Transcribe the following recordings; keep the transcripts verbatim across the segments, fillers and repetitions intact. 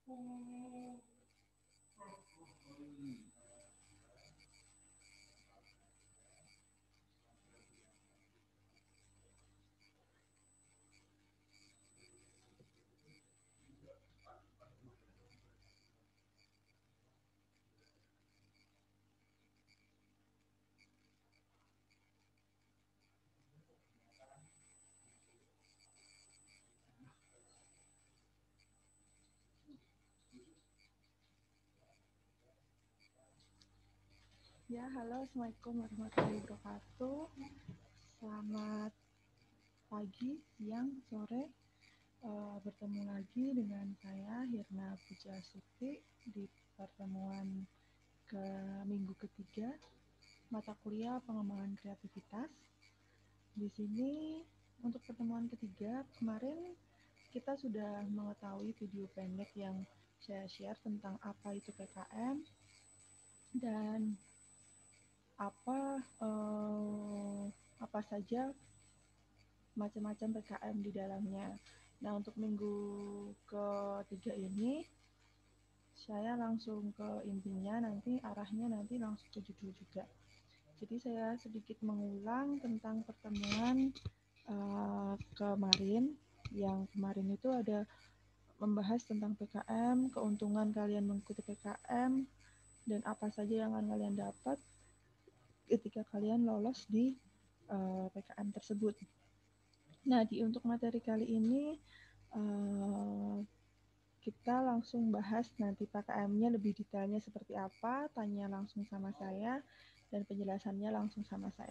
Ya, halo, Assalamualaikum warahmatullahi wabarakatuh. Selamat pagi, siang, sore. Uh, bertemu lagi dengan saya, Hirna Pujasuti, di pertemuan ke minggu ketiga, mata kuliah pengembangan kreativitas. Di sini, untuk pertemuan ketiga, kemarin kita sudah mengetahui video pendek yang saya share tentang apa itu P K M, dan apa eh, apa saja macam-macam P K M di dalamnya. Nah, untuk minggu ketiga ini saya langsung ke intinya, nanti arahnya nanti langsung ke judul juga. Jadi saya sedikit mengulang tentang pertemuan uh, kemarin. Yang kemarin itu ada membahas tentang P K M, keuntungan kalian mengikuti P K M, dan apa saja yang akan kalian dapat ketika kalian lolos di uh, P K M tersebut. Nah, di untuk materi kali ini uh, kita langsung bahas nanti P K M-nya lebih detailnya seperti apa, tanya langsung sama saya, dan penjelasannya langsung sama saya.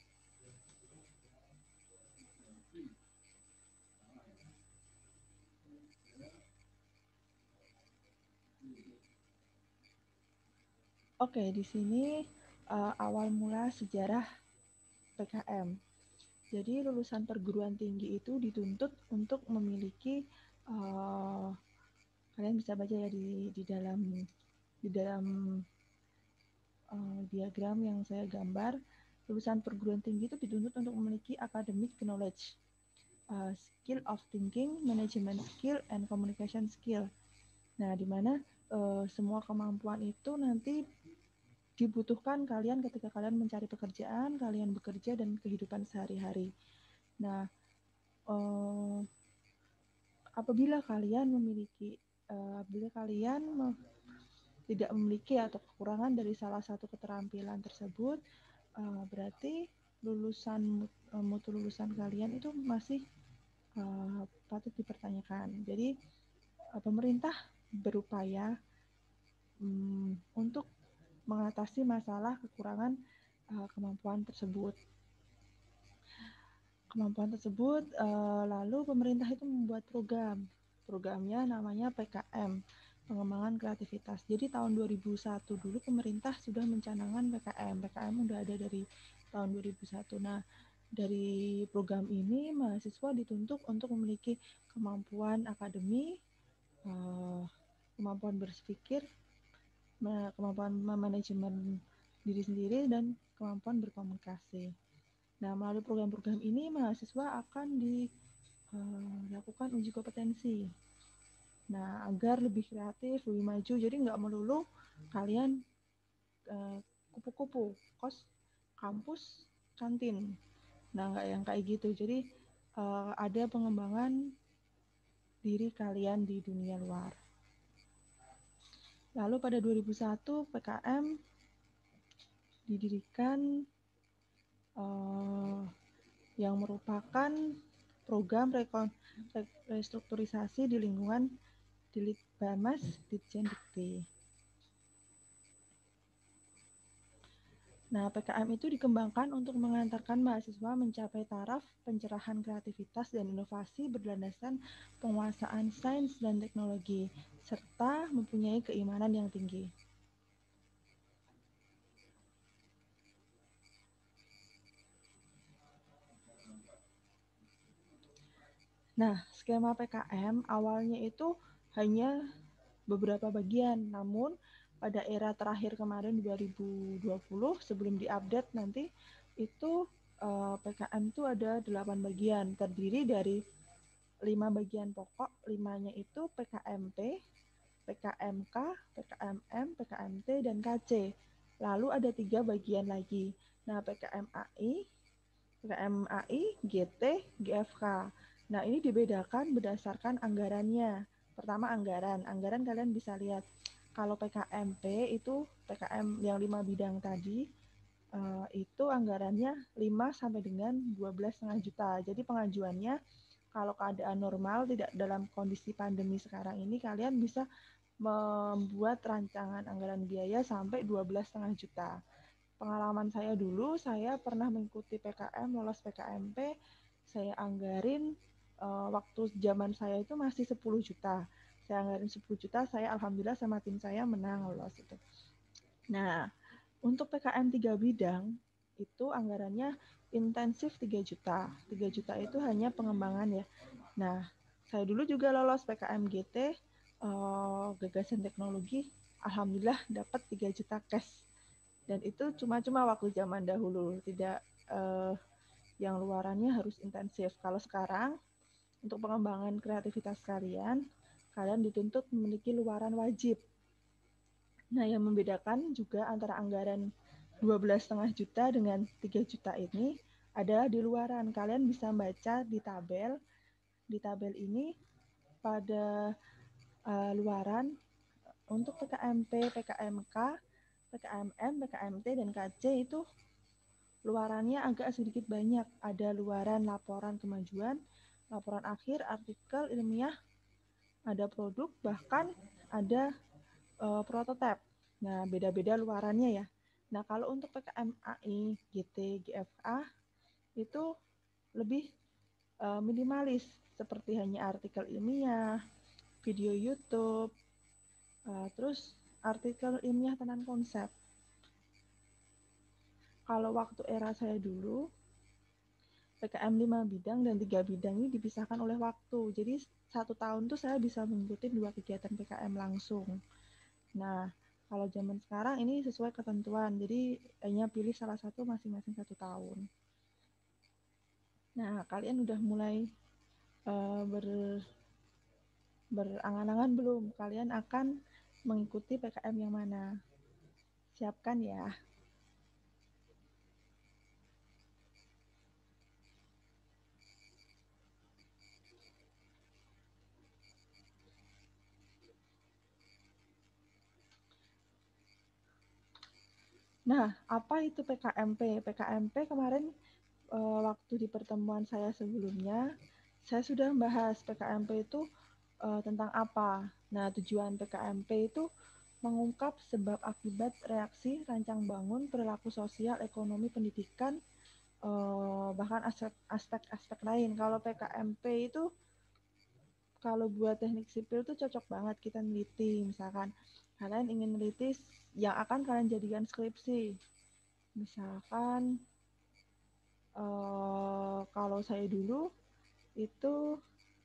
Oke, di sini uh, awal mula sejarah P K M. Jadi lulusan perguruan tinggi itu dituntut untuk memiliki uh, kalian bisa baca ya di di dalam di dalam uh, diagram yang saya gambar. Lulusan perguruan tinggi itu dituntut untuk memiliki academic knowledge, uh, skill of thinking, management skill, and communication skill. Nah, di mana uh, semua kemampuan itu nanti dibutuhkan kalian ketika kalian mencari pekerjaan, kalian bekerja, dan kehidupan sehari-hari. Nah, uh, apabila kalian memiliki, uh, apabila kalian me- tidak memiliki atau kekurangan dari salah satu keterampilan tersebut, uh, berarti lulusan uh, mutu lulusan kalian itu masih uh, patut dipertanyakan. Jadi uh, pemerintah berupaya um, untuk mengatasi masalah kekurangan uh, kemampuan tersebut. Kemampuan tersebut, uh, lalu pemerintah itu membuat program. Programnya namanya P K M, pengembangan kreativitas. Jadi tahun dua ribu satu dulu pemerintah sudah mencanangkan P K M. P K M udah ada dari tahun dua ribu satu. Nah, dari program ini mahasiswa dituntut untuk memiliki kemampuan akademi, uh, kemampuan berpikir, kemampuan manajemen diri sendiri, dan kemampuan berkomunikasi. Nah, melalui program-program ini mahasiswa akan dilakukan uh, uji kompetensi. Nah, agar lebih kreatif, lebih maju. Jadi nggak melulu kalian uh, kupu-kupu, kos, kampus, kantin. Nah, nggak yang kayak gitu. Jadi uh, ada pengembangan diri kalian di dunia luar. Lalu pada dua ribu satu P K M didirikan uh, yang merupakan program rekon, restrukturisasi di lingkungan Dilitbamas Ditjen Dikti. Nah, P K M itu dikembangkan untuk mengantarkan mahasiswa mencapai taraf pencerahan kreativitas dan inovasi berdasarkan penguasaan sains dan teknologi, serta mempunyai keimanan yang tinggi. Nah, skema P K M awalnya itu hanya beberapa bagian, namun pada era terakhir kemarin dua ribu dua puluh sebelum diupdate nanti itu uh, P K M itu ada delapan bagian, terdiri dari lima bagian pokok. Limanya itu P K M P, P P K M K, P K M M, P K M T, dan K C. Lalu ada tiga bagian lagi. Nah, P K M A I, P K M A I, G T, G F K. Nah, ini dibedakan berdasarkan anggarannya. Pertama anggaran. Anggaran kalian bisa lihat. Kalau P K M P itu P K M yang lima bidang tadi, uh, itu anggarannya lima sampai dengan dua belas koma lima juta. Jadi pengajuannya kalau keadaan normal tidak dalam kondisi pandemi sekarang ini, kalian bisa membuat rancangan anggaran biaya sampai dua belas koma lima juta. Pengalaman saya dulu, saya pernah mengikuti P K M, lolos P K M P, saya anggarin uh, waktu zaman saya itu masih sepuluh juta. Saya anggarin sepuluh juta, saya alhamdulillah sama tim saya menang lolos itu. Nah, untuk P K M tiga bidang, itu anggarannya intensif tiga juta. tiga juta itu hanya pengembangan ya. Nah, saya dulu juga lolos P K M G T, uh, gagasan teknologi, alhamdulillah dapat tiga juta cash. Dan itu cuma-cuma waktu zaman dahulu, tidak uh, yang luarannya harus intensif. Kalau sekarang, untuk pengembangan kreativitas kalian, kalian dituntut memiliki luaran wajib. Nah, yang membedakan juga antara anggaran dua belas koma lima juta dengan tiga juta ini adalah di luaran. Kalian bisa baca di tabel. Di tabel ini pada uh, luaran untuk P K M P, P K M K, P K M M, P K M T, dan K C itu luarannya agak sedikit banyak. Ada luaran laporan kemajuan, laporan akhir, artikel ilmiah, ada produk, bahkan ada uh, prototipe. Nah, beda-beda luarannya ya. Nah, kalau untuk P K M A I, G T, G F A itu lebih uh, minimalis, seperti hanya artikel ilmiah, video YouTube, uh, terus artikel ilmiah tentang konsep. Kalau waktu era saya dulu, P K M lima bidang dan tiga bidang ini dipisahkan oleh waktu. Jadi satu tahun tuh saya bisa mengikuti dua kegiatan P K M langsung. Nah, kalau zaman sekarang ini sesuai ketentuan, jadi hanya pilih salah satu masing-masing satu tahun. Nah, kalian udah mulai uh, ber, berangan-angan belum? Kalian akan mengikuti P K M yang mana? Siapkan ya. Nah, apa itu P K M P? P K M P kemarin uh, waktu di pertemuan saya sebelumnya, saya sudah membahas P K M P itu uh, tentang apa. Nah, tujuan P K M P itu mengungkap sebab akibat reaksi rancang bangun perilaku sosial, ekonomi, pendidikan, uh, bahkan aspek-aspek lain. Kalau P K M P itu kalau buat teknik sipil tuh cocok banget kita neliti. Misalkan kalian ingin neliti yang akan kalian jadikan skripsi. Misalkan uh, kalau saya dulu itu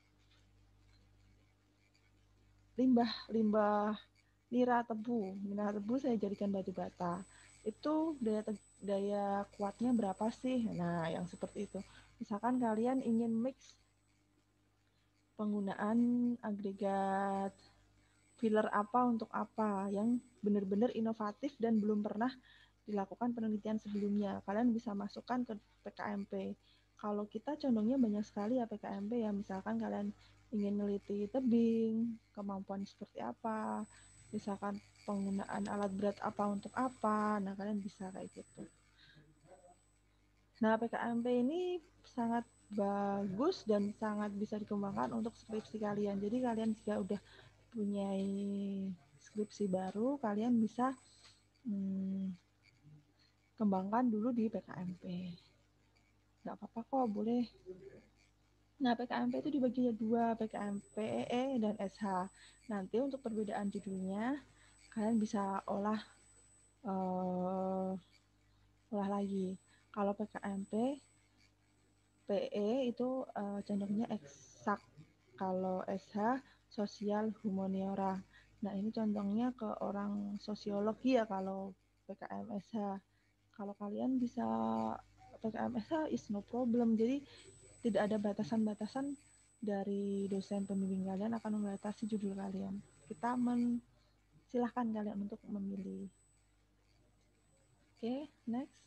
limbah limbah nira tebu. Nira tebu saya jadikan batu bata. Itu daya daya kuatnya berapa sih? Nah, yang seperti itu. Misalkan kalian ingin mix penggunaan agregat filler apa untuk apa yang benar-benar inovatif dan belum pernah dilakukan penelitian sebelumnya. Kalian bisa masukkan ke P K M P. Kalau kita condongnya banyak sekali ya P K M P ya, misalkan kalian ingin meneliti tebing, kemampuan seperti apa, misalkan penggunaan alat berat apa untuk apa, nah kalian bisa kayak gitu. Nah, P K M P ini sangat bagus dan sangat bisa dikembangkan untuk skripsi kalian. Jadi kalian jika udah punya skripsi baru, kalian bisa hmm, kembangkan dulu di P K M P. Nggak apa-apa kok, boleh. Nah, P K M P itu dibagi dua, P K M P E E dan S H. Nanti untuk perbedaan judulnya, kalian bisa olah uh, olah lagi. Kalau P K M P, P E itu uh, cenderungnya eksak. Kalau S H, sosial humaniora. Nah, ini condongnya ke orang sosiologi ya kalau P K M S H. Kalau kalian bisa P K M S H is no problem. Jadi tidak ada batasan-batasan dari dosen pembimbing kalian akan membatasi judul kalian. kita men silahkan kalian untuk memilih. Oke, okay, next.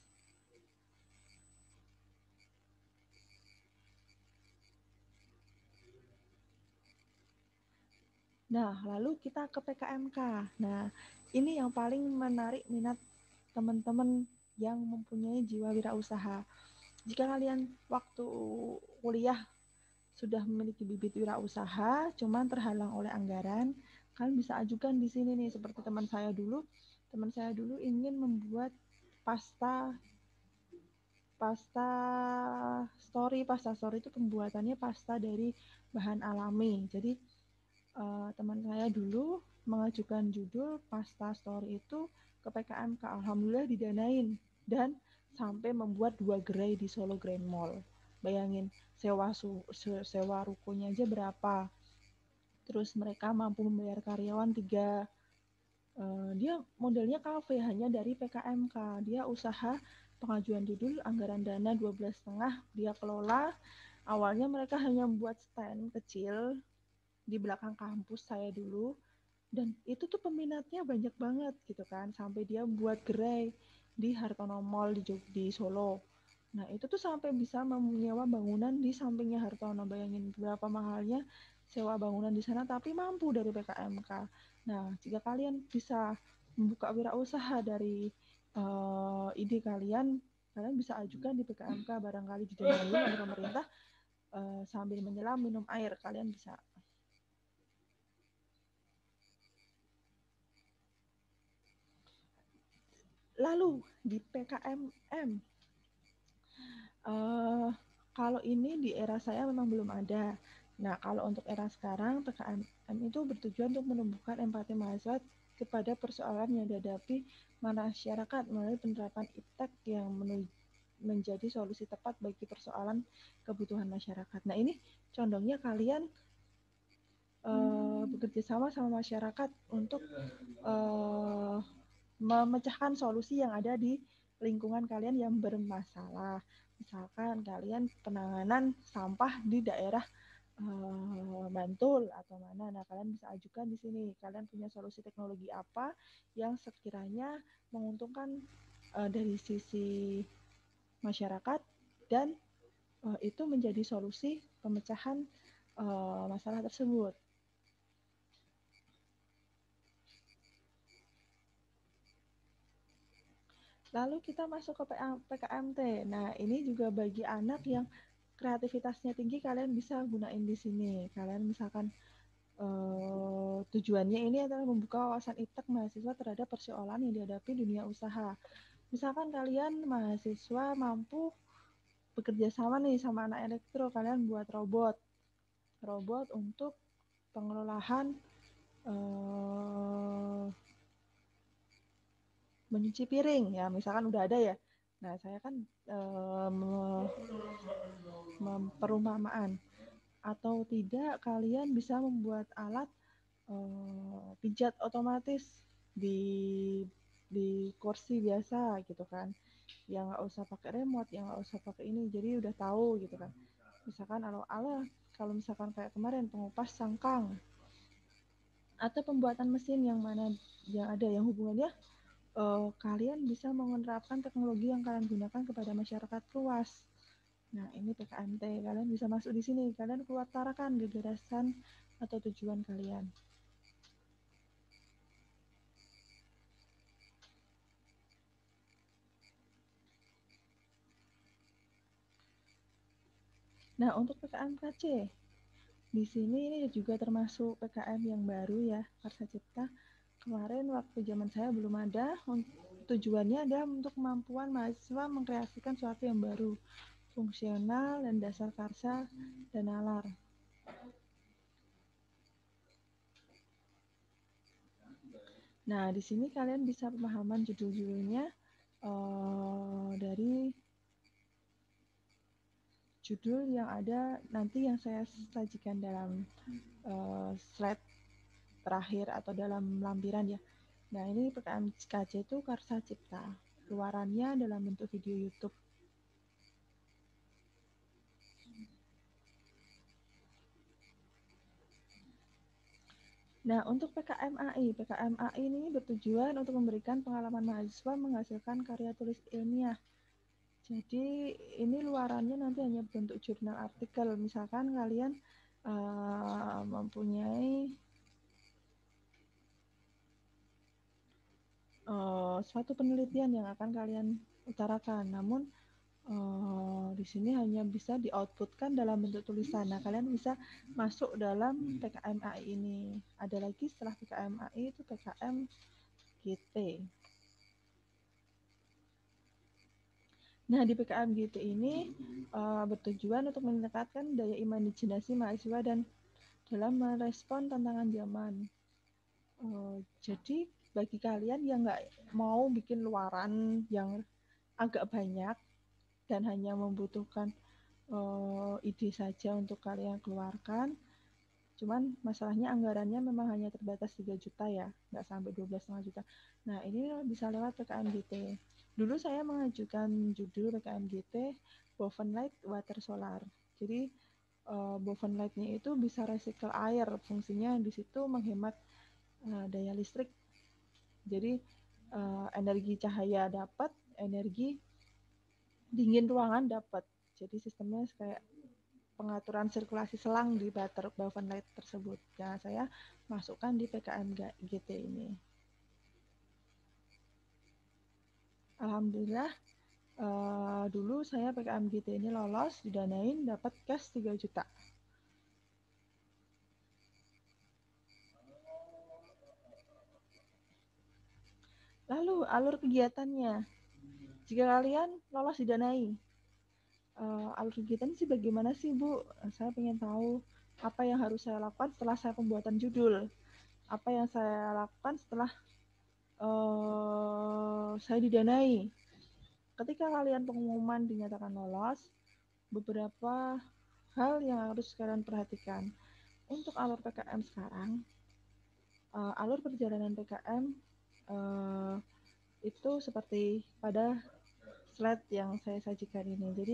Nah, lalu kita ke P K M K. Nah, ini yang paling menarik minat teman-teman yang mempunyai jiwa wirausaha. Jika kalian waktu kuliah sudah memiliki bibit wirausaha, cuman terhalang oleh anggaran, kalian bisa ajukan di sini nih, seperti teman saya dulu. Teman saya dulu ingin membuat pasta pasta story. Pasta story itu pembuatannya pasta dari bahan alami. Jadi uh, teman saya dulu mengajukan judul pasta story itu ke P K M K. Alhamdulillah didanain dan sampai membuat dua gerai di Solo Grand Mall. Bayangin sewa su, sewa rukonya aja berapa. Terus mereka mampu membayar karyawan tiga. Uh, dia modelnya kafe hanya dari P K M K. Dia usaha pengajuan judul, anggaran dana dua belas koma lima dia kelola. Awalnya mereka hanya membuat stand kecil di belakang kampus saya dulu, dan itu tuh peminatnya banyak banget gitu kan, sampai dia buat gerai di Hartono Mall di, di Solo. Nah itu tuh sampai bisa menyewa bangunan di sampingnya Hartono. Bayangin berapa mahalnya sewa bangunan di sana, tapi mampu dari P K M K. Nah jika kalian bisa membuka wirausaha dari uh, ide kalian, kalian bisa ajukan di P K M K, barangkali didanai oleh pemerintah. Uh, sambil menyelam minum air kalian bisa. Lalu di P K M M, uh, kalau ini di era saya memang belum ada. Nah, kalau untuk era sekarang, P K M M itu bertujuan untuk menumbuhkan empati mahasiswa kepada persoalan yang dihadapi masyarakat melalui penerapan iptek yang menjadi solusi tepat bagi persoalan kebutuhan masyarakat. Nah, ini condongnya kalian uh, bekerja sama sama masyarakat untuk uh, memecahkan solusi yang ada di lingkungan kalian yang bermasalah. Misalkan kalian penanganan sampah di daerah uh, Bantul atau mana, nah kalian bisa ajukan di sini. Kalian punya solusi teknologi apa yang sekiranya menguntungkan uh, dari sisi masyarakat dan uh, itu menjadi solusi pemecahan uh, masalah tersebut. Lalu kita masuk ke P K M T. Nah, ini juga bagi anak yang kreativitasnya tinggi, kalian bisa gunain di sini. Kalian misalkan eh, tujuannya ini adalah membuka wawasan iptek mahasiswa terhadap persoalan yang dihadapi dunia usaha. Misalkan kalian mahasiswa mampu bekerja sama nih sama anak elektro, kalian buat robot. Robot untuk pengelolaan eh, mencuci piring ya, misalkan udah ada ya. Nah saya kan um, memperumpamaan, atau tidak kalian bisa membuat alat uh, pijat otomatis di di kursi biasa gitu kan, yang nggak usah pakai remote, yang nggak usah pakai ini, jadi udah tahu gitu kan. Misalkan kalau ala kalau misalkan kayak kemarin pengupas sangkang atau pembuatan mesin yang mana yang ada yang hubungannya, uh, kalian bisa menerapkan teknologi yang kalian gunakan kepada masyarakat luas. Nah, ini P K M T. Kalian bisa masuk di sini. Kalian keluar tarakan gagasan atau tujuan kalian. Nah, untuk P K M K C, di sini ini juga termasuk P K M yang baru ya, Karsa Cipta. Kemarin waktu zaman saya belum ada. Tujuannya adalah untuk kemampuan mahasiswa mengkreasikan sesuatu yang baru, fungsional dan dasar karsa dan nalar. Nah, di sini kalian bisa pemahaman judul-judulnya uh, dari judul yang ada nanti yang saya sajikan dalam uh, slide terakhir atau dalam lampiran ya. Nah, ini P K M K C itu Karsa Cipta. Keluarannya dalam bentuk video YouTube. Nah, untuk P K M A I, P K M A I ini bertujuan untuk memberikan pengalaman mahasiswa menghasilkan karya tulis ilmiah. Jadi ini luarannya nanti hanya bentuk jurnal artikel. Misalkan kalian uh, mempunyai uh, suatu penelitian yang akan kalian utarakan, namun uh, di sini hanya bisa di-outputkan dalam bentuk tulisan. Nah, kalian bisa masuk dalam P K M A I ini. Ada lagi setelah P K M A I itu P K M G T. Nah, di P K M G T ini uh, bertujuan untuk meningkatkan daya imajinasi mahasiswa dan dalam merespon tantangan zaman. Uh, jadi bagi kalian yang nggak mau bikin luaran yang agak banyak dan hanya membutuhkan uh, ide saja untuk kalian keluarkan, cuman masalahnya anggarannya memang hanya terbatas tiga juta ya, nggak sampai dua belas koma lima juta. Nah, ini bisa lewat P K M G T. Dulu saya mengajukan judul P K M G T Woven Light Water Solar. Jadi uh, Woven Light-nya itu bisa recycle air, fungsinya di situ menghemat uh, daya listrik. Jadi uh, energi cahaya dapat, energi dingin ruangan dapat. Jadi sistemnya kayak pengaturan sirkulasi selang di butter woven light tersebut. Nah, saya masukkan di P K M G T ini. Alhamdulillah uh, dulu saya P K M G T ini lolos, didanain, dapat cash tiga juta. Lalu alur kegiatannya, jika kalian lolos didanai, uh, alur kegiatan sih bagaimana sih Bu? Saya ingin tahu apa yang harus saya lakukan setelah saya pembuatan judul, apa yang saya lakukan setelah uh, saya didanai. Ketika kalian pengumuman dinyatakan lolos, beberapa hal yang harus kalian perhatikan. Untuk alur P K M sekarang, uh, alur perjalanan P K M uh, itu seperti pada slide yang saya sajikan ini. Jadi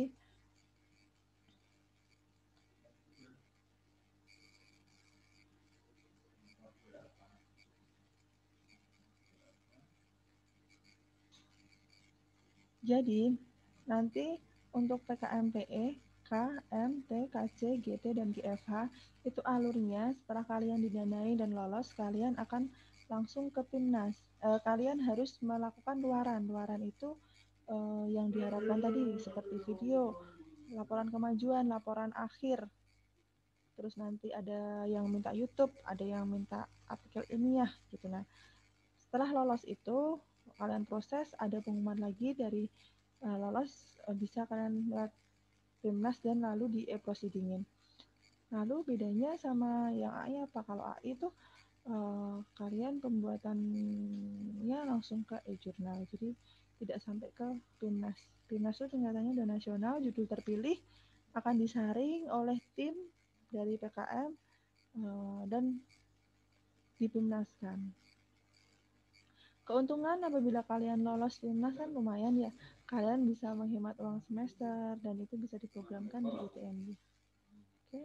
Jadi, nanti untuk P K M P E, K, M, T, K C, G T, dan G F H, itu alurnya setelah kalian didanai dan lolos, kalian akan langsung ke Timnas. E, kalian harus melakukan luaran. Luaran itu e, yang diharapkan tadi, seperti video, laporan kemajuan, laporan akhir. Terus nanti ada yang minta YouTube, ada yang minta artikel ilmiah, gitu. Nah, setelah lolos itu, kalian proses, ada pengumuman lagi dari uh, lolos, uh, bisa kalian lewat Timnas dan lalu di e-proceedingin. Lalu bedanya sama yang A I apa? Kalau A I itu uh, kalian pembuatannya langsung ke e-jurnal, jadi tidak sampai ke Timnas. Timnas itu tingkatannya udah nasional, judul terpilih akan disaring oleh tim dari P K M uh, dan dipimnaskan. Keuntungan apabila kalian lolos Timnas kan lumayan ya, kalian bisa menghemat uang semester dan itu bisa diprogramkan di U T M B. Oke.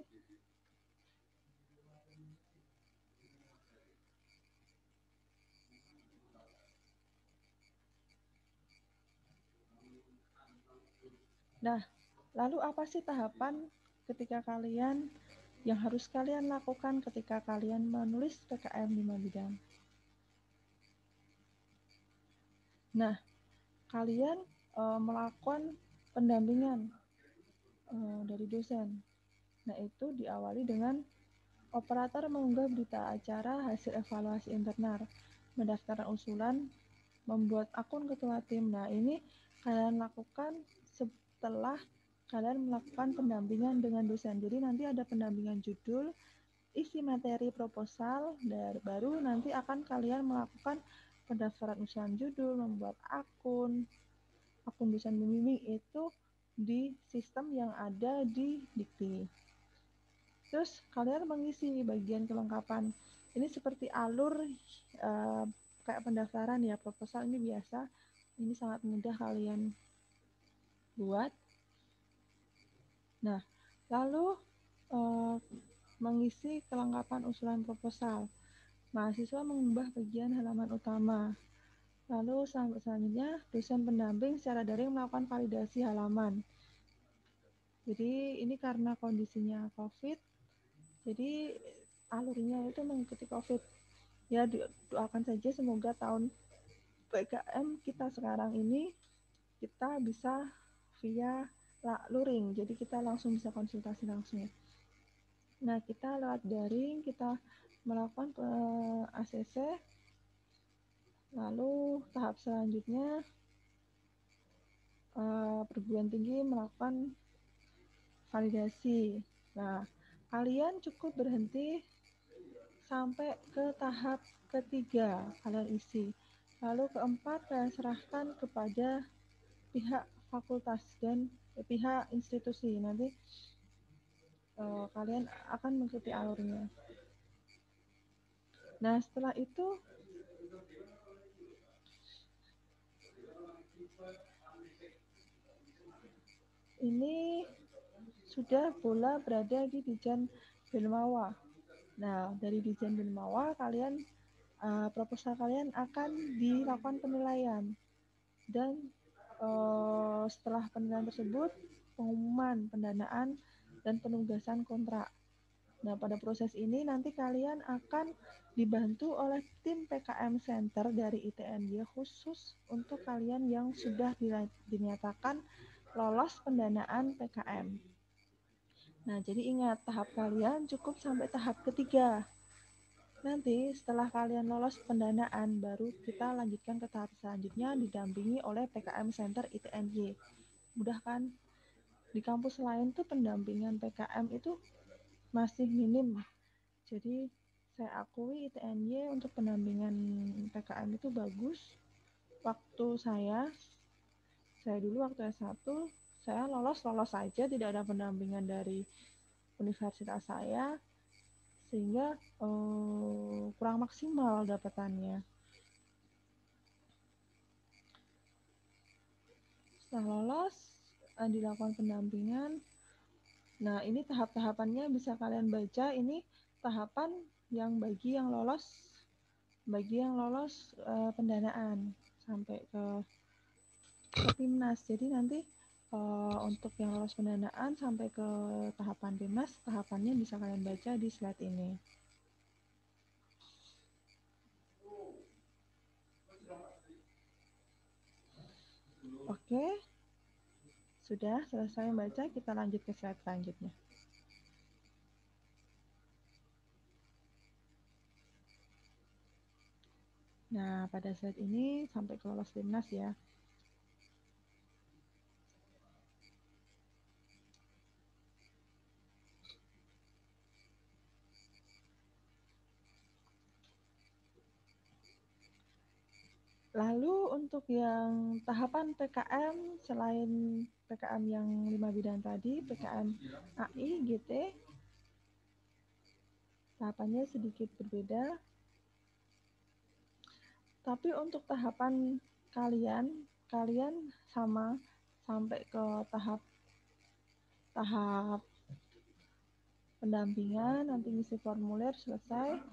Nah, lalu apa sih tahapan ketika kalian yang harus kalian lakukan ketika kalian menulis P K M lima bidang? Nah, kalian e, melakukan pendampingan e, dari dosen. Nah, itu diawali dengan operator mengunggah berita acara hasil evaluasi internal, mendaftarkan usulan, membuat akun ketua tim. Nah, ini kalian lakukan setelah kalian melakukan pendampingan dengan dosen. Jadi nanti ada pendampingan judul, isi materi proposal, dan baru nanti akan kalian melakukan pendaftaran usulan judul, membuat akun, akun dosen pembimbing itu di sistem yang ada di Dikti. Terus kalian mengisi bagian kelengkapan. Ini seperti alur uh, kayak pendaftaran ya, proposal ini biasa. Ini sangat mudah kalian buat. Nah, lalu uh, mengisi kelengkapan usulan proposal. mahasiswa mengubah bagian halaman utama. Lalu selanjutnya dosen pendamping secara daring melakukan validasi halaman. Jadi ini karena kondisinya COVID, jadi alurnya itu mengikuti COVID. Ya doakan saja semoga tahun P K M kita sekarang ini kita bisa via luring, jadi kita langsung bisa konsultasi langsung. Nah kita lewat daring, kita melakukan A C C, lalu tahap selanjutnya Uh, perguruan tinggi melakukan validasi. Nah, kalian cukup berhenti sampai ke tahap ketiga, kalian isi. Lalu keempat, kalian serahkan kepada pihak fakultas dan eh, pihak institusi. Nanti uh, kalian akan mengikuti alurnya. Nah, setelah itu ini sudah bola berada di Dijen Bilmawa. Nah, dari Dijen Bilmawa kalian uh, proposal kalian akan dilakukan penilaian dan uh, setelah penilaian tersebut pengumuman pendanaan dan penugasan kontrak. Nah, pada proses ini nanti kalian akan dibantu oleh tim P K M Center dari I T N Y khusus untuk kalian yang sudah dinyatakan lolos pendanaan P K M. Nah, jadi ingat, tahap kalian cukup sampai tahap ketiga. Nanti setelah kalian lolos pendanaan, baru kita lanjutkan ke tahap selanjutnya didampingi oleh P K M Center I T N Y. Mudah kan? Di kampus lain tuh pendampingan P K M itu masih minim. Jadi saya akui I T N Y untuk pendampingan P K M itu bagus. Waktu saya, saya dulu waktu S satu, saya lolos-lolos saja, tidak ada pendampingan dari universitas saya, sehingga eh, kurang maksimal dapatannya. Setelah lolos, eh, dilakukan pendampingan. Nah, ini tahap-tahapannya bisa kalian baca. Ini tahapan yang bagi yang lolos, bagi yang lolos eh, pendanaan sampai ke, ke Timnas. Jadi nanti eh, untuk yang lolos pendanaan sampai ke tahapan Timnas, tahapannya bisa kalian baca di slide ini. Oke, sudah selesai membaca, kita lanjut ke slide selanjutnya. Nah, pada slide ini sampai ke lolos Timnas ya. Lalu untuk yang tahapan P K M, selain P K M yang lima bidang tadi, P K M A I, G T, tahapannya sedikit berbeda. Tapi untuk tahapan kalian, kalian sama sampai ke tahap tahap pendampingan, nanti ngisi formulir selesai.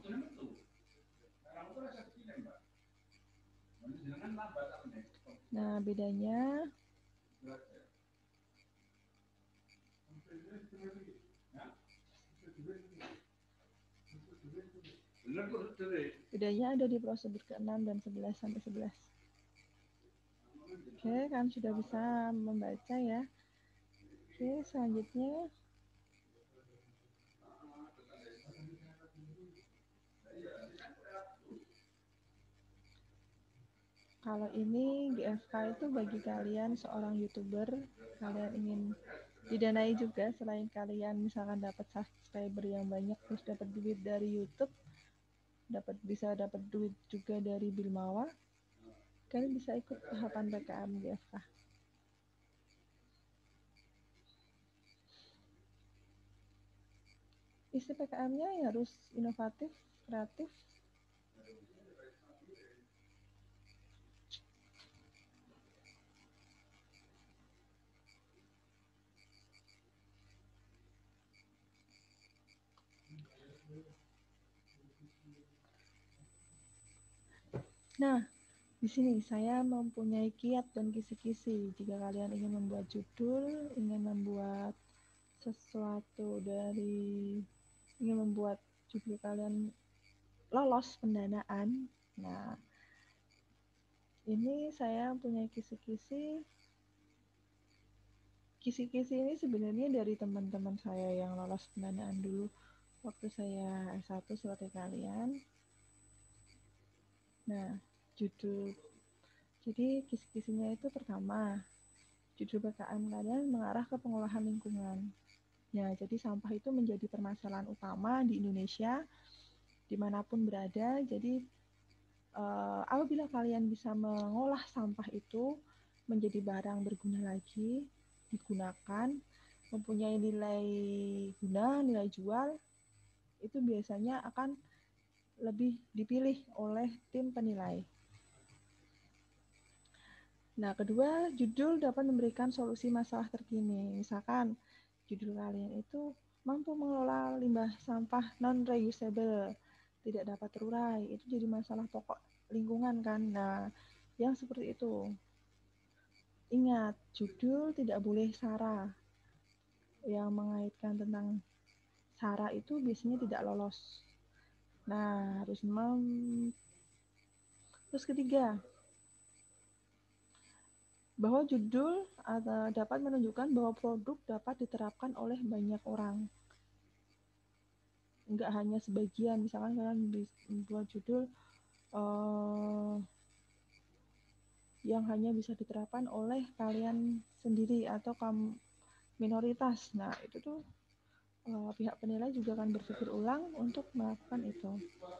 Nah, bedanya bedanya ada di prosedur keenam dan sebelas sampai sebelas. Oke, kan sudah bisa membaca ya. Oke, selanjutnya kalau ini G F K itu bagi kalian seorang YouTuber, kalian ingin didanai juga selain kalian misalkan dapat subscriber yang banyak terus dapat duit dari YouTube, dapat bisa dapat duit juga dari Bilmawa, kalian bisa ikut tahapan P K M G F K. Isi P K M-nya ya harus inovatif, kreatif. Nah, di sini saya mempunyai kiat dan kisi-kisi. Jika kalian ingin membuat judul, ingin membuat sesuatu dari ingin membuat judul kalian lolos pendanaan. Nah, ini saya punya kisi-kisi. Kisi-kisi ini sebenarnya dari teman-teman saya yang lolos pendanaan dulu waktu saya S satu seperti kalian. Nah, judul. Jadi kisi-kisinya itu pertama, judul P K M kalian mengarah ke pengolahan lingkungan. Ya, jadi sampah itu menjadi permasalahan utama di Indonesia, dimanapun berada. Jadi uh, apabila kalian bisa mengolah sampah itu menjadi barang berguna lagi, digunakan, mempunyai nilai guna, nilai jual, itu biasanya akan lebih dipilih oleh tim penilai. Nah, kedua, judul dapat memberikan solusi masalah terkini. Misalkan, judul kalian itu mampu mengelola limbah sampah non-reusable, tidak dapat terurai. Itu jadi masalah pokok lingkungan kan. Nah, yang seperti itu. Ingat, judul tidak boleh sara. Yang mengaitkan tentang sara itu biasanya tidak lolos. Nah, harus mem... Terus ketiga, bahwa judul uh, dapat menunjukkan bahwa produk dapat diterapkan oleh banyak orang, enggak hanya sebagian. Misalkan kalian buat judul uh, yang hanya bisa diterapkan oleh kalian sendiri atau kaum minoritas. Nah, itu tuh uh, pihak penilai juga akan berpikir ulang untuk melakukan itu.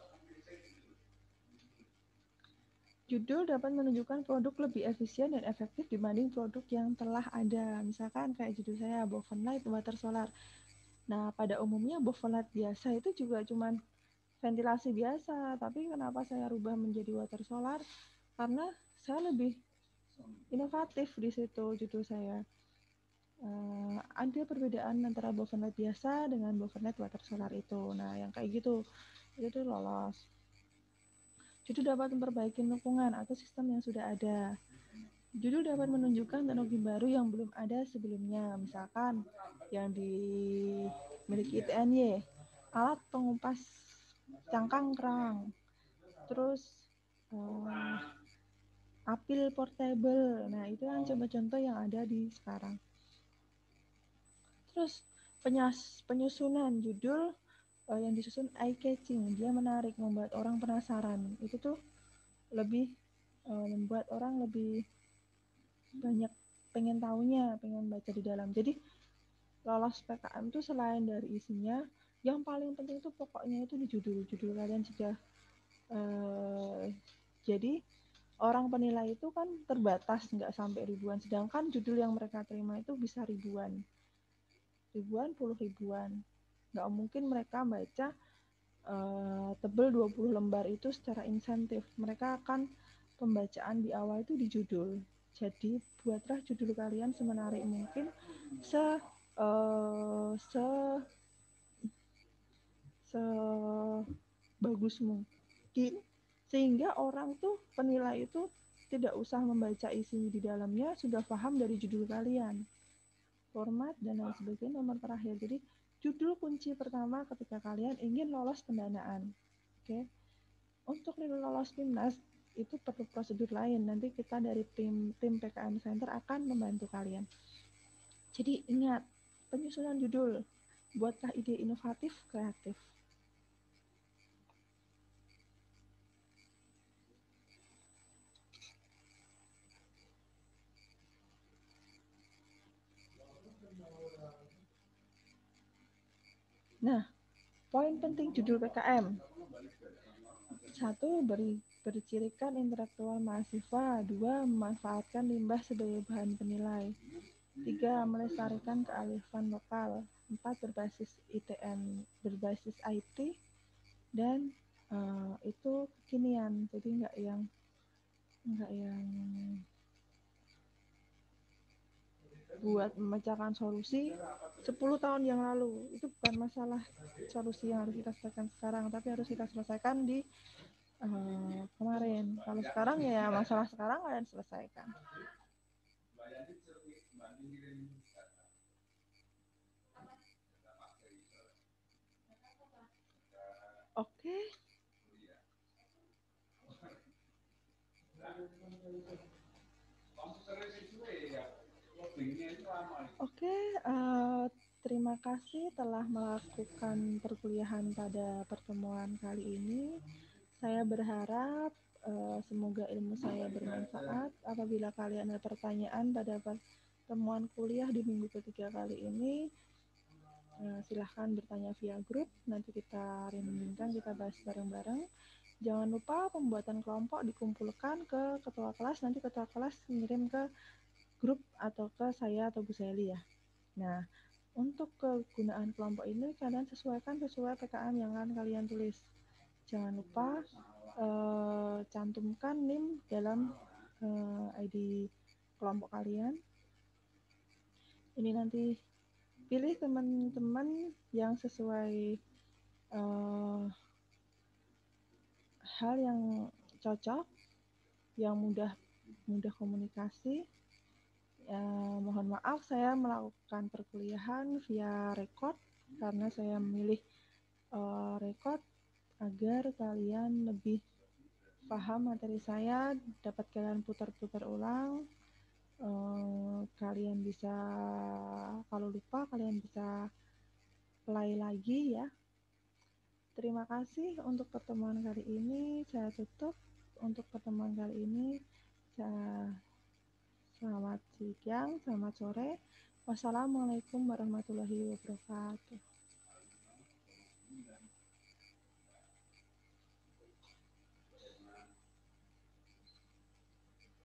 Judul dapat menunjukkan produk lebih efisien dan efektif dibanding produk yang telah ada. Misalkan kayak judul saya, Bovenlight Water Solar. Nah, pada umumnya Bovenlight biasa itu juga cuman ventilasi biasa, tapi kenapa saya rubah menjadi water solar? Karena saya lebih inovatif di situ judul saya. Uh, ada perbedaan antara Bovenlight biasa dengan Bovenlight water solar itu. Nah, yang kayak gitu itu tuh lolos. Judul dapat memperbaiki lingkungan atau sistem yang sudah ada. Judul dapat menunjukkan teknologi baru yang belum ada sebelumnya. Misalkan yang dimiliki I T N Y, alat pengumpas cangkang kerang. Terus uh, apil portable. Nah, itu kan contoh-contoh yang ada di sekarang. Terus penyas, penyusunan judul uh, yang disusun eye catching, dia menarik, membuat orang penasaran. Itu tuh lebih uh, membuat orang lebih banyak pengen tahunya, pengen baca di dalam. Jadi lolos P K M itu selain dari isinya, yang paling penting itu pokoknya itu di judul. Judul kalian sudah uh, jadi orang penilai itu kan terbatas, nggak sampai ribuan. Sedangkan judul yang mereka terima itu bisa ribuan. Ribuan, puluh ribuan. Nggak mungkin mereka baca uh, tebel dua puluh lembar itu secara insentif. Mereka akan pembacaan di awal itu di judul. Jadi buatlah judul kalian semenarik mungkin, se uh, se se bagus mungkin, sehingga orang tuh penilai itu tidak usah membaca isi di dalamnya, sudah paham dari judul kalian, format dan lain sebagainya, nomor terakhir. Jadi judul kunci pertama ketika kalian ingin lolos pendanaan. Oke, untuk lolos PIMNAS itu perlu prosedur lain. Nanti kita dari tim tim P K M Center akan membantu kalian. Jadi ingat, penyusunan judul, buatlah ide inovatif, kreatif. Nah, poin penting judul P K M. Satu, beri, bercirikan intelektual mahasiswa. Dua, memanfaatkan limbah sebagai bahan penilai. Tiga, melestarikan kearifan lokal. Empat, berbasis I T N, berbasis I T. Dan uh, itu kekinian, jadi nggak yang nggak yang buat memecahkan solusi sepuluh tahun yang lalu. Itu bukan masalah solusi yang harus kita selesaikan sekarang, tapi harus kita selesaikan di uh, kemarin. Kalau sekarang ya masalah sekarang kalian selesaikan. Oke. Oke, uh, terima kasih telah melakukan perkuliahan pada pertemuan kali ini. Saya berharap uh, semoga ilmu saya bermanfaat. Apabila kalian ada pertanyaan pada pertemuan kuliah di minggu ketiga kali ini, uh, silahkan bertanya via grup. Nanti kita rundingkan, kita bahas bareng-bareng. Jangan lupa pembuatan kelompok dikumpulkan ke ketua kelas. Nanti ketua kelas ngirim ke grup atau ke saya atau Bu Seli ya. Nah, untuk kegunaan kelompok ini kalian sesuaikan sesuai P K M yang akan kalian tulis. Jangan lupa eh, cantumkan N I M dalam eh, I D kelompok kalian. Ini nanti pilih teman-teman yang sesuai eh, hal yang cocok, yang mudah mudah komunikasi. Eh, mohon maaf saya melakukan perkuliahan via record karena saya memilih uh, record agar kalian lebih paham materi saya, dapat kalian putar-putar ulang, uh, kalian bisa kalau lupa kalian bisa play lagi ya. Terima kasih untuk pertemuan kali ini, saya tutup untuk pertemuan kali ini. Saya Selamat siang, selamat sore. Wassalamualaikum warahmatullahi wabarakatuh.